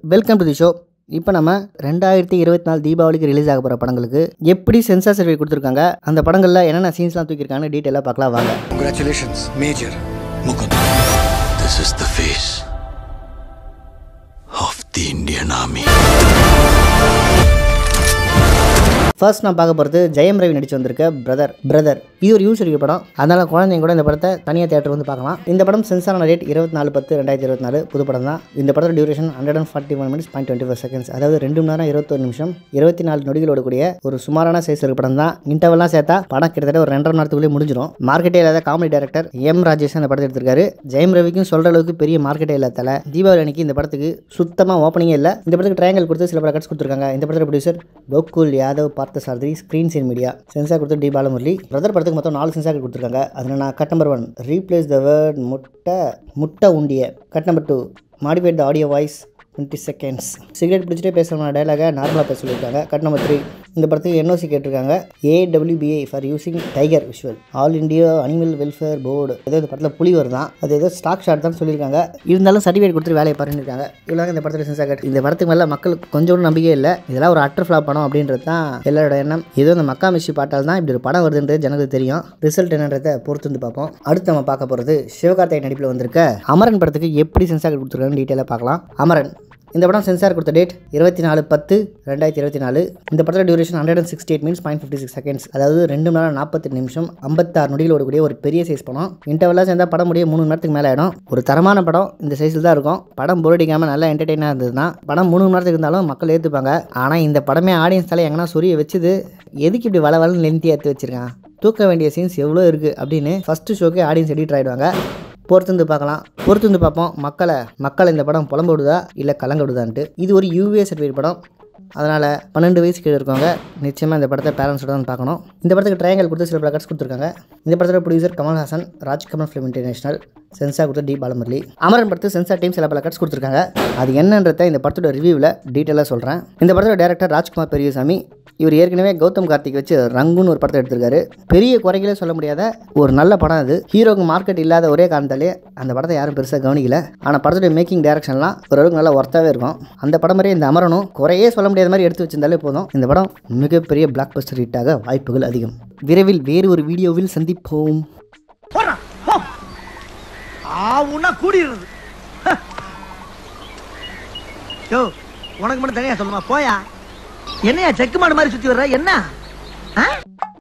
Welcome to the show. இப்போ நம்ம 2024 தீபாவளிக்கு ரிலீஸ் ஆக போகிற படங்களுக்கு எப்படி சென்சார் சர்டிஃபிகேட் கொடுத்துருக்காங்க, அந்த படங்களில் என்னென்ன சீன்ஸ்லாம் தூக்கியிருக்காங்கன்னு டீட்டெயிலாக பார்க்கலாம் வாங்க. Congratulations, Major Mukund. This is the face of the Indian Army. First நான் பார்க்க போகிறது ஜெயம் ரவி நடிச்சு வந்திருக்க பிரதர். இது ஒரு யூஸ் இருக்க படம், அதனால் குழந்தைங்க கூட இந்த படத்தை தனியாக தேட்டர் வந்து பார்க்கலாம். இந்த படம் சென்சாரான டேட் 24/10/2024 புது படம் தான். இந்த படத்தோட டியூரேஷன் 141 minutes 25 seconds, அதாவது 2 மணி நேரம் 21 நிமிஷம் 24 நொடிகளோட கூடிய ஒரு சுமாரான சைஸ் இருக்க படம் தான். இன்டர்வெல்லாம் சேர்த்தா படம் கிட்டத்தட்ட ஒரு 2.5 மணி நேரத்துக்குள்ளே முடிஞ்சிடும். மார்க்கெட்டே இல்லாத காமெடி டைரக்டர் எம் ராஜேஷ் அந்த படத்தை எடுத்திருக்காரு. ஜெயம் ரவிக்கும் சொல்கிற அளவுக்கு பெரிய மார்க்கெட்டே இல்லாதால தீபாவளி அன்னைக்கு இந்த படத்துக்கு சுத்தமாக ஓப்பனிங்கே இல்லை. இந்த படத்துக்கு ட்ரையாங்கல் கொடுத்து சில பல கட்ஸ் கொடுத்துருக்காங்க. இந்த படத்தோட producer Gokul Yadav Parthasarathy, screen scene media. Censor கொடுத்து டி பாலமுரளி. பிரதர் படத்துக்கு மொத்தம் 4 சென்சார் கொடுத்துருக்காங்க. அதில் நான் cut number 1 replace the word முட்டை உண்டிய. Cut number 2 modified the audio voice 20 seconds. Cigarette பிடிச்சிட்டே பேசுகிற டைலாக நார்மலாக பேச சொல்லியிருக்காங்க. கட் நம்பர் 3 இந்த படத்துக்கு என்ஓசி கேட்டிருக்காங்க. AWBA for using tiger visual, all India animal welfare board. ஏதோ இந்த படத்தில் புலி வருதான், அது ஏதோ ஸ்டாக் ஷாட் தான் சொல்லியிருக்காங்க. இருந்தாலும் சர்டிஃபிகேட் கொடுத்துட்டு வேலையை பாருன்னு. இவ்வளோ இந்த படத்தில் சென்சார் கேட்டு இந்த படத்துக்கு மேலே மக்களுக்கு கொஞ்சம் நம்பிக்கை இல்லை. இதெல்லாம் ஒரு அட்டர் ஃப்ளாப் படம் அப்படின்றது தான் எல்லாரோட எண்ணம். ஏதோ இந்த மக்கா மிஷி பாட்டால் தான் இப்படி ஒரு படம் வருதுன்றது ஜனங்களுக்கு தெரியும். ரிசல்ட் என்னன்றதை பொறுத்து வந்து பார்ப்போம். அடுத்து நம்ம பார்க்க போகிறது சிவகார்த்திகேயன் நடிப்பில் வந்திருக்க அமரன் படத்துக்கு எப்படி சென்சார் கொடுத்துருக்காங்கன்னு டீட்டெயிலாக பார்க்கலாம். அமரன் இந்த படம் சென்சார் கொடுத்த டேட் 24/10/2024. இந்த படத்தோட டியூரேஷன் 168 minutes 56 seconds, அதாவது 2 மணி நேரம் 48 நிமிஷம் 56 நொடிகளோட கூடிய ஒரு பெரிய சைஸ் படம். இன்டர்வெல்லாம் சேர்ந்தால் படம் முடிய 3 மணி நேரத்துக்கு மேலே ஆகிடும். ஒரு தரமான படம் இந்த சைஸில் தான் இருக்கும். படம் போர் அடிக்காமல் நல்லா என்டர்டெயினாக இருந்ததுன்னா படம் 3 மணி நேரத்துக்கு இருந்தாலும் மக்கள் ஏற்றுப்பாங்க. ஆனால் இந்த படமே ஆடியன்ஸ் தலை எங்கன்னா சொரிய வச்சுது. எதுக்கு இப்படி வளவலன்னு லென்த்தியாக எடுத்து வச்சிருக்கான், தூக்க வேண்டிய சீன்ஸ் எவ்வளோ இருக்குது அப்படின்னு ஃபஸ்ட்டு ஷோக்கே ஆடியன்ஸ் எடிட் ஆகிடுவாங்க. பொறுத்து பார்ப்போம் மக்களை இந்த படம் புலம்ப விடுதா இல்லை கலங்க விடுதான்ட்டு. இது ஒரு UA சர்டிஃபிகேட் படம், அதனால் 12 வயசு கீழே இருக்கவங்க நிச்சயமாக இந்த படத்தை பேரண்ட்ஸோட தான் பார்க்கணும். இந்த படத்துக்கு ட்ரையாங்கல் கொடுத்து சில பிளாக்கர்ஸ் கொடுத்துருக்காங்க. இந்த படத்தோட producer Kamal Haasan, Rajkamal film international. Censor கொடுத்த டி பாலமுரளி. அமரன் படத்து சென்சார் டீம் சில பல கட்ஸ் கொடுத்துருக்காங்க. அது என்னன்றதை இந்த படத்தோட ரிவ்யூவில் டீட்டெயிலாக சொல்கிறேன். இந்த படத்தோட டேரக்டர் ராஜ்குமார் பெரியசாமி. இவர் ஏற்கனவே கௌதம் கார்த்திக் வச்சு ரங்குன்னு ஒரு படத்தை எடுத்திருக்காரு. பெரிய குறைகளே சொல்ல முடியாத ஒரு நல்ல படம் அது. ஹீரோக்கு மார்க்கெட் இல்லாத ஒரே காரணத்தாலே அந்த படத்தை யாரும் பெருசாக கவனிக்கல. ஆனால் படத்தோட மேக்கிங் டைரக்ஷன்லாம் ஓரளவுக்கு நல்லா ஒர்த்தாகவே இருக்கும். அந்த படம் மாதிரியே இந்த அமரனும் குறையே சொல்ல முடியாத மாதிரி எடுத்து வச்சிருந்தாலே போதும். இந்த படம் மிகப்பெரிய பிளாக் பஸ்டர் ஹிட்டாக வாய்ப்புகள் அதிகம். விரைவில் வேறு ஒரு வீடியோவில் சந்திப்போம். உனக்கு மட்டும் தனியா சொல்லுமா போயா? என்னையா செக்கு மாடு மாதிரி சுத்தி வர்ற என்ன?